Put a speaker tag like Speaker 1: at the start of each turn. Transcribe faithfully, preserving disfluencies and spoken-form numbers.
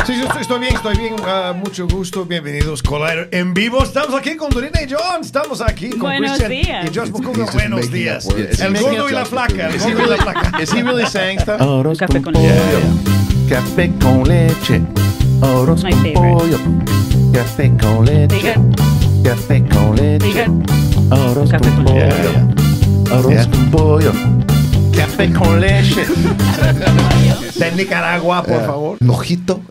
Speaker 1: Sí, yo estoy, estoy bien, estoy bien. Uh, mucho gusto. Bienvenidos, Collider en vivo. Estamos aquí con Dorina y John. Estamos aquí con
Speaker 2: Buenos
Speaker 1: Christian
Speaker 2: días.
Speaker 1: y Josh Bucuga. Buenos días.
Speaker 3: Is
Speaker 1: El gordo y la flaca. El gordo y la flaca.
Speaker 3: Is he really saying stuff?
Speaker 4: Arroz
Speaker 2: Café
Speaker 4: con
Speaker 2: con
Speaker 4: pollo,
Speaker 2: leche.
Speaker 4: café con leche, arroz
Speaker 2: My
Speaker 4: con
Speaker 2: favorite.
Speaker 4: pollo, café con leche,
Speaker 2: Diga.
Speaker 4: café con leche,
Speaker 2: Diga.
Speaker 4: arroz
Speaker 2: Café
Speaker 4: con
Speaker 2: con
Speaker 4: pollo,
Speaker 3: leche.
Speaker 4: arroz
Speaker 3: Yeah.
Speaker 4: con pollo, café con leche.
Speaker 1: De Nicaragua, por favor.
Speaker 3: Mojito.